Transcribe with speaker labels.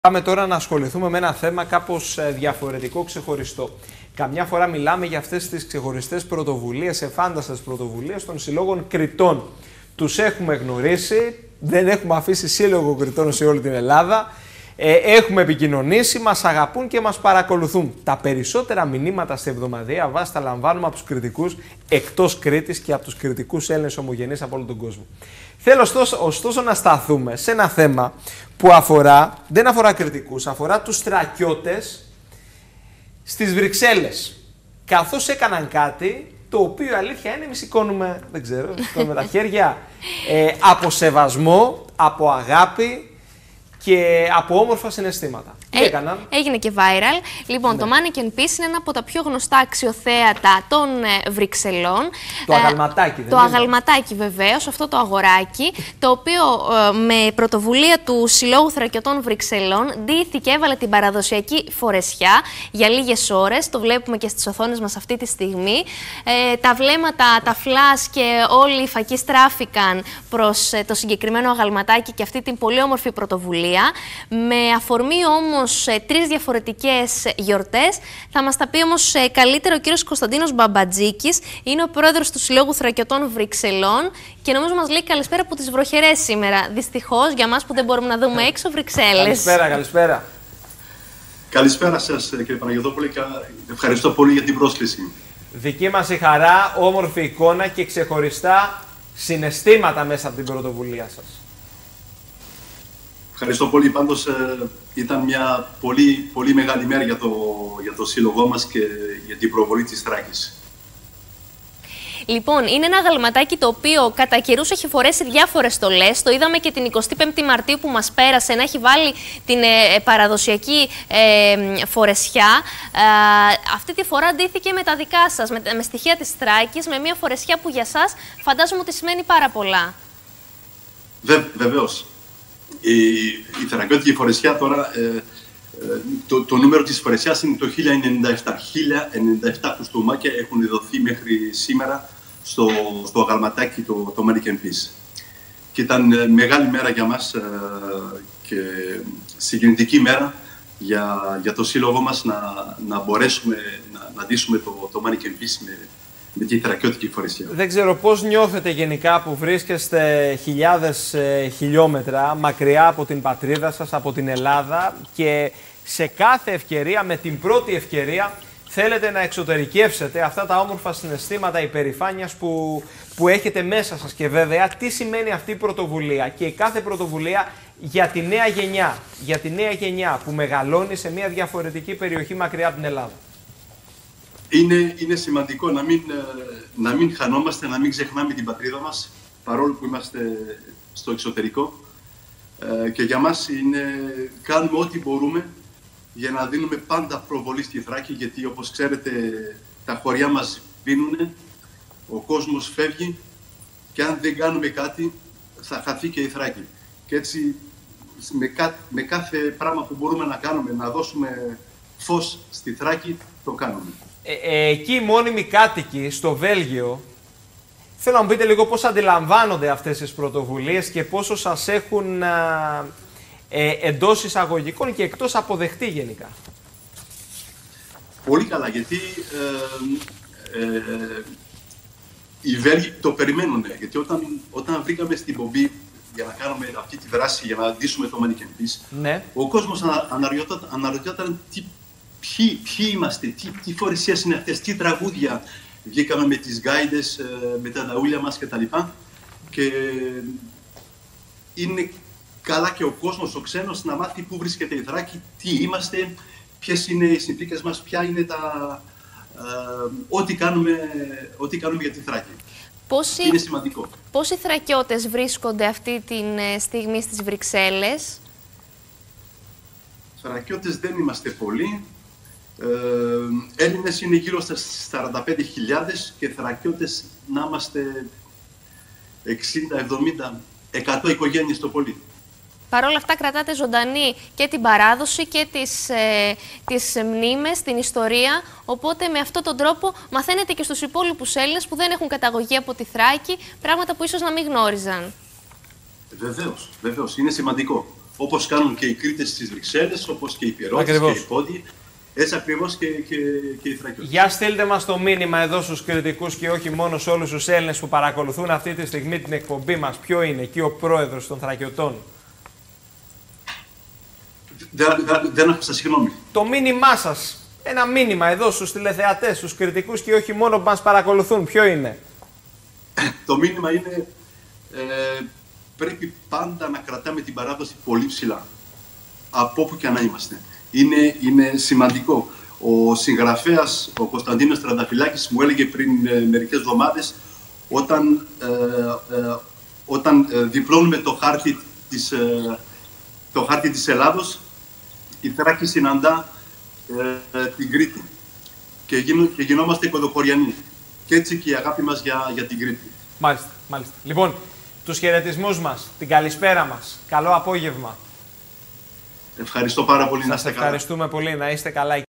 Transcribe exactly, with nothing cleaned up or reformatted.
Speaker 1: Πάμε τώρα να ασχοληθούμε με ένα θέμα κάπως διαφορετικό, ξεχωριστό. Καμιά φορά μιλάμε για αυτές τις ξεχωριστές πρωτοβουλίες, εφάνταστες πρωτοβουλίες των συλλόγων Κριτών. Τους έχουμε γνωρίσει, δεν έχουμε αφήσει σύλλογο Κριτών σε όλη την Ελλάδα. Ε, έχουμε επικοινωνήσει, μας αγαπούν και μας παρακολουθούν. Τα περισσότερα μηνύματα στη εβδομαδιαία βάση τα λαμβάνουμε από τους κριτικούς εκτός Κρήτης και από τους κριτικούς Έλληνες ομογενείς από όλο τον κόσμο. Θέλω ωστόσο, ωστόσο να σταθούμε σε ένα θέμα που αφορά, δεν αφορά κριτικούς, αφορά τους στρακιώτες στις Βρυξέλλες. Καθώς έκαναν κάτι το οποίο αλήθεια είναι, εμείς σηκώνουμε, δεν ξέρω, σηκώνουμε τα χέρια ε, από σεβασμό, από αγάπη και από όμορφα συναισθήματα. Τι ε, έκαναν?
Speaker 2: Έγινε και viral. Λοιπόν, ναι. Το Mannequin Peace είναι ένα από τα πιο γνωστά αξιοθέατα των ε, Βρυξελών.
Speaker 1: Το αγαλματάκι, δεν
Speaker 2: Το
Speaker 1: είναι?
Speaker 2: αγαλματάκι, βεβαίως, αυτό το αγοράκι, το οποίο ε, με πρωτοβουλία του Συλλόγου Θρακιωτών Βρυξελών ντύθηκε, έβαλε την παραδοσιακή φορεσιά για λίγες ώρες. Το βλέπουμε και στις οθόνες μας αυτή τη στιγμή. Ε, τα βλέμματα, τα φλας και όλοι οι φακοί στράφηκαν προς ε, το συγκεκριμένο αγαλματάκι και αυτή την πολύ όμορφη πρωτοβουλία. Με αφορμή όμως σε τρεις διαφορετικές γιορτές. Θα μας τα πει όμως καλύτερα ο κύριος Κωνσταντίνος Μπαμπατζίκης. Είναι ο πρόεδρος του Συλλόγου Θρακιωτών Βρυξελών και νομίζω μας λέει καλησπέρα από τις βροχερές σήμερα. Δυστυχώς για μας που δεν μπορούμε να δούμε έξω Βρυξέλλες.
Speaker 1: Καλησπέρα, καλησπέρα.
Speaker 3: Καλησπέρα σας κύριε Παναγιωτόπουλε. Ευχαριστώ πολύ για την πρόσκληση.
Speaker 1: Δική μας η χαρά, όμορφη εικόνα και ξεχωριστά συναισθήματα μέσα από την πρωτοβουλία σας.
Speaker 3: Ευχαριστώ πολύ. Πάντως ε, ήταν μια πολύ, πολύ μεγάλη μέρα για το, για το σύλλογό μας και για την προβολή της Θράκης.
Speaker 2: Λοιπόν, είναι ένα αγαλματάκι το οποίο κατά καιρούς έχει φορέσει διάφορες στολές. Το είδαμε και την εικοστή πέμπτη Μαρτίου που μας πέρασε να έχει βάλει την ε, παραδοσιακή ε, φορεσιά. Ε, αυτή τη φορά ντύθηκε με τα δικά σας, με, με στοιχεία της Θράκης, με μια φορεσιά που για σας φαντάζομαι ότι σημαίνει πάρα πολλά. Βε,
Speaker 3: βεβαίως. Η, η θρακιώτικη φορεσιά τώρα, ε, ε, το, το νούμερο της φορεσιάς είναι το χίλια ενενήντα επτά. χίλια ενενήντα επτά κουστούμάκια έχουν δοθεί μέχρι σήμερα στο, στο αγαλματάκι, το, το Mannequin Peace. Και ήταν ε, μεγάλη μέρα για μας ε, και συγκινητική μέρα για, για το σύλλογο μας να, να μπορέσουμε να, να ντύσουμε το, το Mannequin Peace με, με τη θρακιώτικη φορεσιά.
Speaker 1: Δεν ξέρω πώς νιώθετε γενικά που βρίσκεστε χιλιάδες ε, χιλιόμετρα μακριά από την πατρίδα σας, από την Ελλάδα και σε κάθε ευκαιρία, με την πρώτη ευκαιρία, θέλετε να εξωτερικεύσετε αυτά τα όμορφα συναισθήματα υπερηφάνειας που, που έχετε μέσα σας. Και βέβαια, τι σημαίνει αυτή η πρωτοβουλία και η κάθε πρωτοβουλία για τη νέα γενιά, για τη νέα γενιά που μεγαλώνει σε μια διαφορετική περιοχή μακριά από την Ελλάδα.
Speaker 3: Είναι, είναι σημαντικό να μην, να μην χανόμαστε, να μην ξεχνάμε την πατρίδα μας, παρόλο που είμαστε στο εξωτερικό. Ε, και για μας είναι, κάνουμε ό,τι μπορούμε για να δίνουμε πάντα προβολή στη Θράκη, γιατί όπως ξέρετε τα χωριά μας βίνουν, ο κόσμος φεύγει και αν δεν κάνουμε κάτι θα χαθεί και η Θράκη. Και έτσι με, κά, με κάθε πράγμα που μπορούμε να κάνουμε, να δώσουμε φως στη Θράκη, το κάνουμε.
Speaker 1: Ε, ε, εκεί οι μόνιμοι κάτοικοι στο Βέλγιο, θέλω να μου πείτε λίγο πώς αντιλαμβάνονται αυτές τις πρωτοβουλίες και πόσο σας έχουν α, ε, εντός εισαγωγικών και εκτός αποδεχτεί γενικά.
Speaker 3: Πολύ καλά, γιατί ε, ε, οι Βέλγοι το περιμένουν, γιατί όταν, όταν βρήκαμε στην Πομπή για να κάνουμε αυτή τη δράση, για να ντύσουμε το Mannequin Peace, ναι. Ο κόσμος αναρωτιόταν, αναρωτιόταν τι Ποιοι, ποιοι είμαστε, τι, τι φορεσίες είναι αυτές, τι τραγούδια βγήκαμε με τις γκάιντες, με τα δαούλια μας κτλ. Και είναι καλά και ο κόσμος, ο ξένος, να μάθει πού βρίσκεται η Θράκη, τι είμαστε, ποιες είναι οι συνθήκες μας, ποια είναι τα... Ε, ό,τι κάνουμε, ό,τι κάνουμε για τη Θράκη.
Speaker 2: Πόσοι,
Speaker 3: είναι σημαντικό.
Speaker 2: Πόσοι θρακιώτες βρίσκονται αυτή τη στιγμή στις Βρυξέλλες?
Speaker 3: Θρακιώτες δεν είμαστε πολλοί. Ε, Έλληνες είναι γύρω στα σαράντα πέντε χιλιάδες και θρακιώτες να είμαστε εξήντα, εβδομήντα, εκατό οικογένειες το πολύ.
Speaker 2: Παρ' όλα αυτά κρατάτε ζωντανή και την παράδοση και τις, ε, τις μνήμες, την ιστορία, οπότε με αυτόν τον τρόπο μαθαίνετε και στους υπόλοιπους Έλληνες που δεν έχουν καταγωγή από τη Θράκη, πράγματα που ίσως να μην γνώριζαν.
Speaker 3: Βεβαίως, βεβαίως, είναι σημαντικό. όπως κάνουν και οι Κρήτες στις Βρυξέλλες, όπως και οι Πυρώτες
Speaker 1: Ακριβώς.
Speaker 3: και οι Πόντιοι. Έτσι ακριβώς και, και, και οι Θρακιώτες.
Speaker 1: Για στείλτε μας το μήνυμα εδώ στους κριτικούς και όχι μόνο σε όλους τους Έλληνες που παρακολουθούν αυτή τη στιγμή την εκπομπή μας. Ποιο είναι εκεί ο πρόεδρος των Θρακιωτών?
Speaker 3: Δεν, δεν, δεν άκουσα, συγγνώμη.
Speaker 1: Το μήνυμά σας. Ένα μήνυμα εδώ στους τηλεθεατές, στους κριτικούς και όχι μόνο που μας παρακολουθούν. Ποιο είναι?
Speaker 3: Το μήνυμα είναι ε, πρέπει πάντα να κρατάμε την παράδοση πολύ ψηλά. Από όπου και να είμαστε. Είναι, είναι σημαντικό. Ο συγγραφέας, ο Κωνσταντίνος Τρανταφυλάκης, μου έλεγε πριν ε, μερικές εβδομάδες, όταν, ε, ε, όταν ε, διπλώνουμε το χάρτη της, ε, το χάρτη της Ελλάδος, η Θράκη συναντά ε, ε, την Κρήτη και, γίνο, και γινόμαστε κοδοκοριανοί. Και έτσι και η αγάπη μας για, για την Κρήτη.
Speaker 1: Μάλιστα, μάλιστα. Λοιπόν, τους χαιρετισμούς μας, την καλησπέρα μας. Καλό απόγευμα.
Speaker 3: Ευχαριστώ πάρα πολύ.
Speaker 1: Σας
Speaker 3: να είστε καλά.
Speaker 1: ευχαριστούμε πολύ. Να είστε καλά.